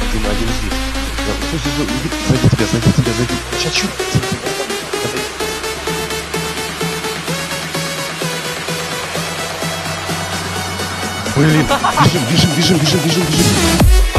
Дима, один жди. Стой, зайди тебя. Сейчас чуть. Блин, бежим.